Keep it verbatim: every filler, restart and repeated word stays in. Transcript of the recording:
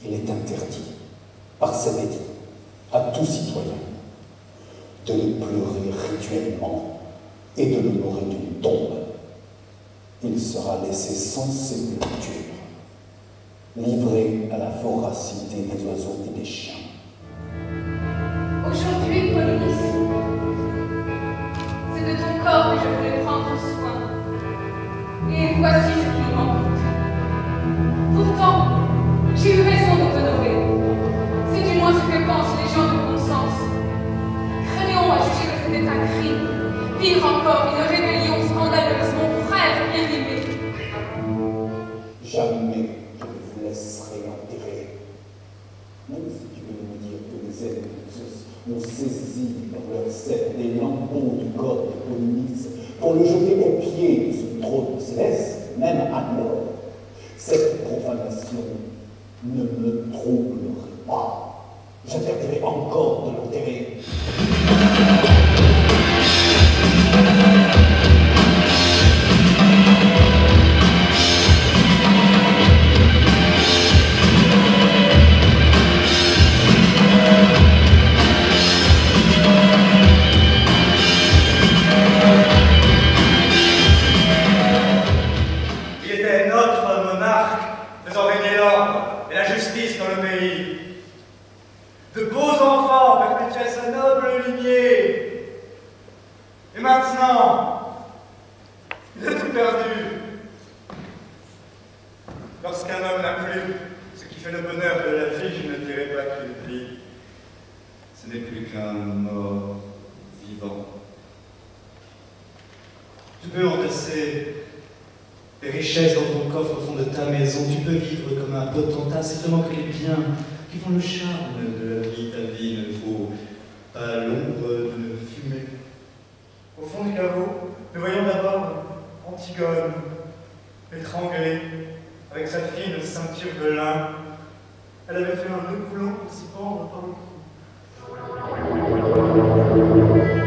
Il est interdit, par cet édit, à tout citoyen, de le pleurer rituellement et de l'honorer d'une tombe. Il sera laissé sans sépulture, livré à la voracité des oiseaux et des chiens. Aujourd'hui, Polonice, c'est de ton corps que je voulais prendre soin. Et voici ce qu'il m'en coûte. Pourtant, j'ai eu raison de t'honorer. C'est du moins ce que pensent les gens de bon sens. Créon a jugé que c'était un crime. Pire encore, une rébellion scandaleuse, mon frère bien-aimé. Jamais je ne vous laisserai enterrer. Même si tu veux me dire que les ailes de Zeus ont saisi dans leur sceptre des lambeaux du corps de Polonice pour le jeter aux pieds de ce trône céleste, même alors, cette profanation ne me troublerait pas. J'interdirai encore de l'enterrer. Il était notre monarque, faisant régner l'ordre et la justice dans le pays. De beaux enfants perpétuaient sa noble lignée. Et maintenant, il a tout perdu. Lorsqu'un homme n'a plus ce qui fait le bonheur de la vie, je ne dirais pas qu'il vit. Ce n'est plus qu'un mort vivant. Tu peux entasser les richesses dans ton coffre au fond de ta maison. Tu peux vivre comme un potentat. C'est vraiment que les biens qui font le charme de la vie. Ta vie ne faut pas l'ombre de fumée. Au fond du caveau, nous voyons d'abord Antigone, étranglée, avec sa fine ceinture de lin. Elle avait fait un nœud coulant pour s'y pendre par le cou.